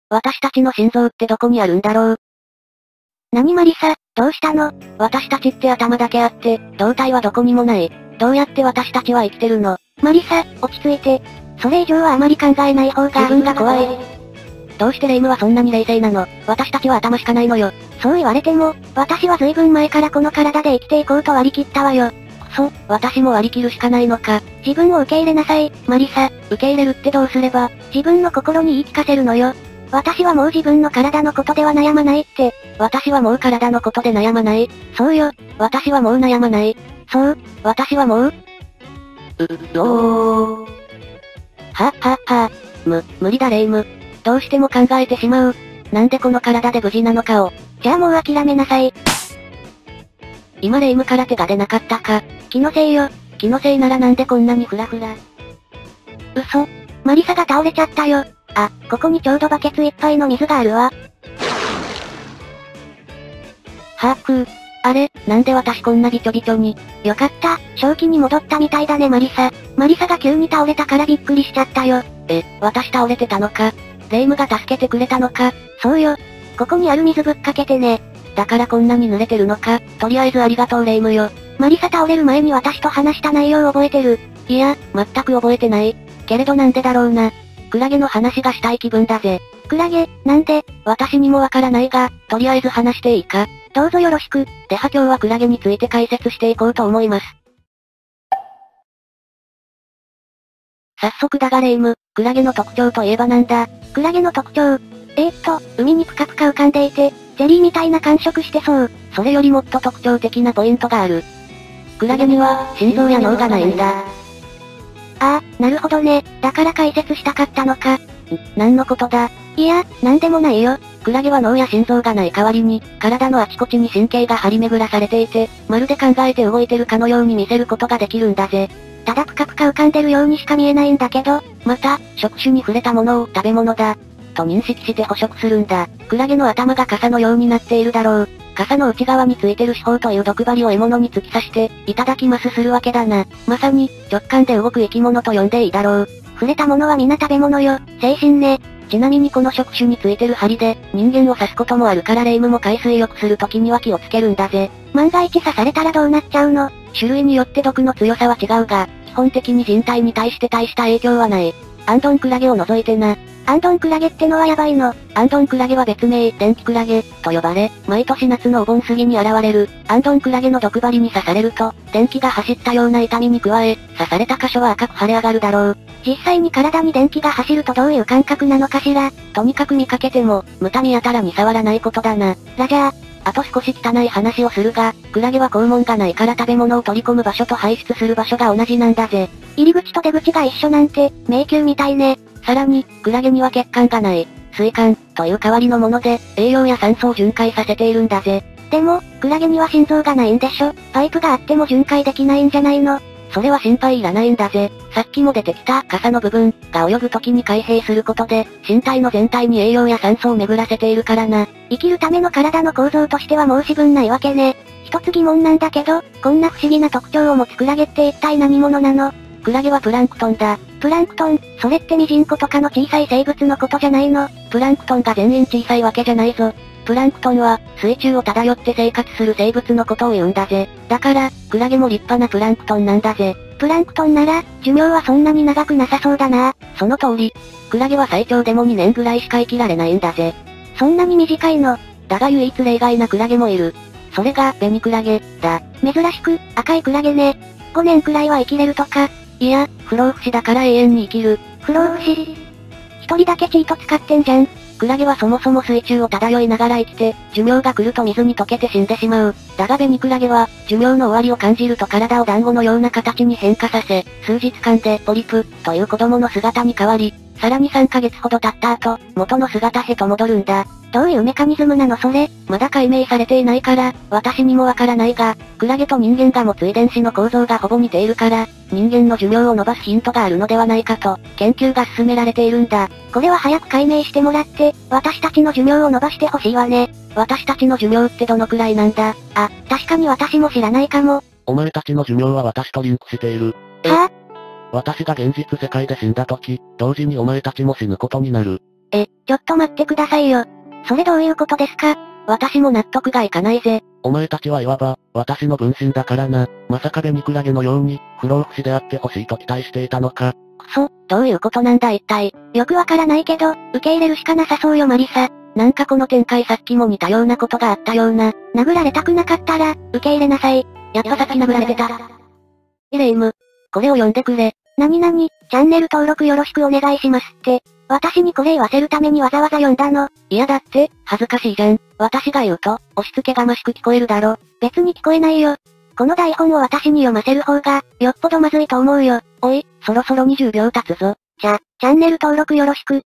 私たちの心臓ってどこにあるんだろう。 何マリサ、どうしたの？ 私たちって頭だけあって、胴体はどこにもない。どうやって私たちは生きてるの？ マリサ、落ち着いて。それ以上はあまり考えない方が。 自分が怖い。どうしてレイムはそんなに冷静なの？私たちは頭しかないのよ。 そう言われても、私は随分前からこの体で生きていこうと割り切ったわよ。 くそ、私も割り切るしかないのか。 自分を受け入れなさい、マリサ。 受け入れるってどうすれば？ 自分の心に言い聞かせるのよ。私はもう自分の体のことでは悩まないって。 私はもう体のことで悩まない。 そうよ。 私はもう悩まない。 そう。 私はもう無理だレイム。どうしても考えてしまう。なんでこの体で無事なのかを。 じゃあもう諦めなさい。 今レイムから手が出なかったか。 気のせいよ。 気のせいならなんでこんなにフラフラ。 嘘。マリサが倒れちゃったよ。あ、ここにちょうどバケツいっぱいの水があるわ。 あれ、なんで私こんなびちょびちょに。 よかった、正気に戻ったみたいだねマリサ。マリサが急に倒れたからびっくりしちゃったよ。 私倒れてたのか。レイムが助けてくれたのか。 そうよ。ここにある水ぶっかけてね。 だからこんなに濡れてるのか。とりあえずありがとうレイムよ。 マリサ倒れる前に私と話した内容を覚えてる？ いや、全く覚えてない。けれどなんでだろうな。クラゲの話がしたい気分だぜ。 クラゲ、なんで？ 私にもわからないが、とりあえず話していいか？ どうぞよろしく。 では今日はクラゲについて解説していこうと思います。早速だがレイム、クラゲの特徴といえばなんだ？ クラゲの特徴。海にぷかぷか浮かんでいて、ゼリーみたいな感触してそう。 それよりもっと特徴的なポイントがある。クラゲには、心臓や脳がないんだ。 ああ、なるほどね。だから解説したかったのか。 何のことだ？ いや、なんでもないよ。 クラゲは脳や心臓がない代わりに、体のあちこちに神経が張り巡らされていて、まるで考えて動いてるかのように見せることができるんだぜ。 ただぷかぷか浮かんでるようにしか見えないんだけど、 また、触手に触れたものを食べ物だ、と認識して捕食するんだ。クラゲの頭が傘のようになっているだろう。傘の内側についてる刺胞という毒針を獲物に突き刺して、いただきますするわけだな。まさに、直感で動く生き物と呼んでいいだろう。 触れたものは皆食べ物よ。精神ね。 ちなみにこの触手についてる針で、人間を刺すこともあるからレイムも海水浴するときには気をつけるんだぜ。 万が一刺されたらどうなっちゃうの？ 種類によって毒の強さは違うが、基本的に人体に対して大した影響はない。アンドンクラゲを除いてな。 アンドンクラゲってのはやばいの？ アンドンクラゲは別名、電気クラゲ、と呼ばれ、毎年夏のお盆過ぎに現れる、アンドンクラゲの毒針に刺されると、電気が走ったような痛みに加え、刺された箇所は赤く腫れ上がるだろう。 実際に体に電気が走るとどういう感覚なのかしら？ とにかく見かけても、無駄見やたらに触らないことだな。 ラジャー。 あと少し汚い話をするが、クラゲは肛門がないから食べ物を取り込む場所と排出する場所が同じなんだぜ。 入り口と出口が一緒なんて、迷宮みたいね。 さらに、クラゲには血管がない、水管、という代わりのもので、栄養や酸素を巡回させているんだぜ。 でも、クラゲには心臓がないんでしょ？パイプがあっても巡回できないんじゃないの？ それは心配いらないんだぜ。さっきも出てきた傘の部分が泳ぐ時に開閉することで、身体の全体に栄養や酸素を巡らせているからな。 生きるための体の構造としては申し分ないわけね。一つ疑問なんだけど、こんな不思議な特徴を持つクラゲって一体何者なの？ クラゲはプランクトンだ。 プランクトン、それってミジンコとかの小さい生物のことじゃないの？ プランクトンが全員小さいわけじゃないぞ。プランクトンは、水中を漂って生活する生物のことを言うんだぜ。だから、クラゲも立派なプランクトンなんだぜ。 プランクトンなら、寿命はそんなに長くなさそうだな。 その通り。クラゲは最長でも2年ぐらいしか生きられないんだぜ。 そんなに短いの？ だが唯一例外なクラゲもいる。それが、ベニクラゲ、だ。 珍しく、赤いクラゲね。5年くらいは生きれるとか。 いや、不老不死だから永遠に生きる。 不老不死？一人だけチート使ってんじゃん。 クラゲはそもそも水中を漂いながら生きて、寿命が来ると水に溶けて死んでしまう。だがベニクラゲは、寿命の終わりを感じると体を団子のような形に変化させ、数日間でポリプ、という子供の姿に変わり、さらに3ヶ月ほど経った後、元の姿へと戻るんだ。 どういうメカニズムなのそれ？ まだ解明されていないから、私にもわからないが、クラゲと人間が持つ遺伝子の構造がほぼ似ているから、人間の寿命を伸ばすヒントがあるのではないかと、研究が進められているんだ。 これは早く解明してもらって、私たちの寿命を伸ばしてほしいわね。 私たちの寿命ってどのくらいなんだ？ あ、確かに私も知らないかも。 お前たちの寿命は私とリンクしている。 はぁ？ 私が現実世界で死んだ時、同時にお前たちも死ぬことになる。 じちょっと待ってくださいよ。それどういうことですか？ 私も納得がいかないぜ。 お前たちはいわば、私の分身だからな。まさかベニクラゲのように、不老不死であってほしいと期待していたのか。 くそ、どういうことなんだ一体。 よくわからないけど、受け入れるしかなさそうよマリサ。 なんかこの展開さっきも似たようなことがあったような。 殴られたくなかったら、受け入れなさい。 やっぱさっき殴られてた。イレイム。これを読んでくれ。 なになに、チャンネル登録よろしくお願いしますって。私にこれ言わせるためにわざわざ読んだの。 いやだって、恥ずかしいじゃん。私が言うと、押し付けがましく聞こえるだろ。 別に聞こえないよ。この台本を私に読ませる方が、よっぽどまずいと思うよ。 おい、そろそろ20秒経つぞ。 チャンネル登録よろしく。